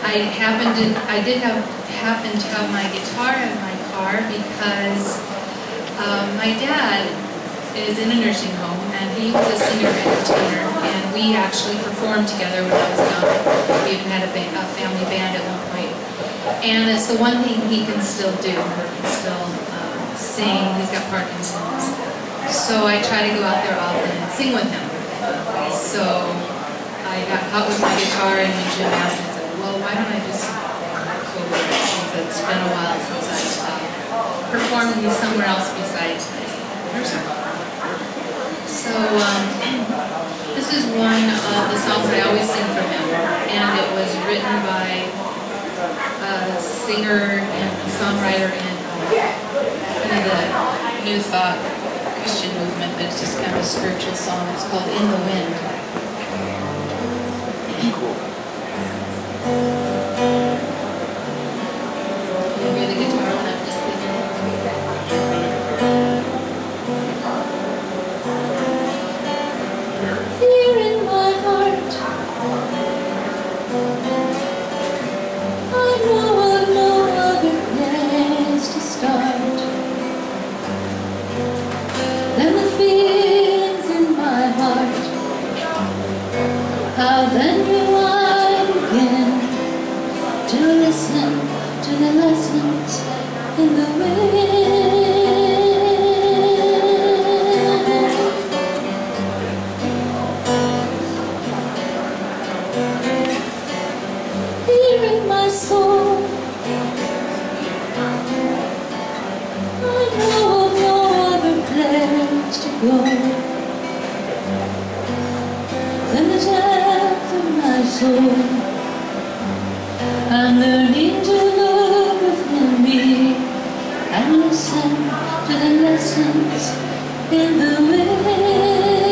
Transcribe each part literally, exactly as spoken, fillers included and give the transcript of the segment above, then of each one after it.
I happened to, I did have, happen to have my guitar in my car because um, my dad is in a nursing home, and he was a singer and entertainer, and we actually performed together when I was young. We even had a, ba a family band at one point. And it's the one thing he can still do. He can still um, sing. He's got Parkinson's. So I try to go out there often and sing with him. So I got caught with my guitar, and Jim asked me, said, well, why don't I just go with it, since it's been a while since I've uh, performed somewhere else besides my nursing home. So um, this is one of the songs I always sing from him, and it was written by a singer and a songwriter in kind of the New Thought Christian movement, but it's just kind of a spiritual song. It's called In the Wind. Cool. Can you hear the guitar when I'm just singing? Here in my heart, I know of no other place to start than the feelings in my heart. How then do I begin to listen to the lessons in the wind? Here in my soul, I know of no other place to go than the depth of my soul. I'm learning to look within me and listen to the lessons in the wind.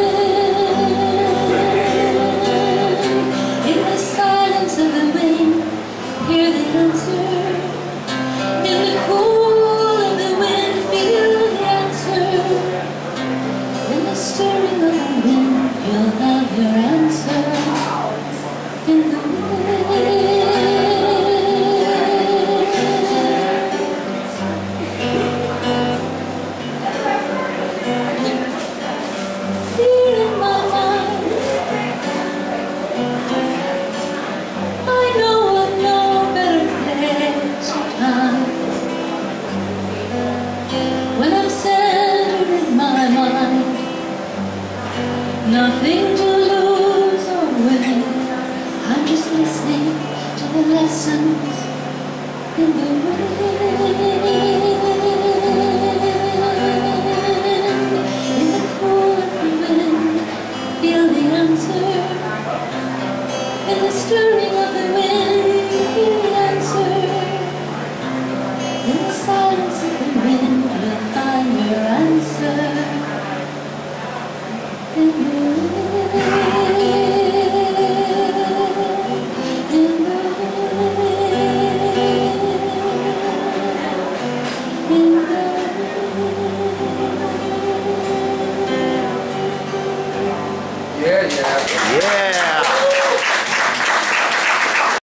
In the silence of the wind, hear the answer. In the cool of the wind, feel the answer. In the stirring of the wind, you'll have your answer. In the wind. Nothing to lose or win. I'm just listening to the lessons in the wind.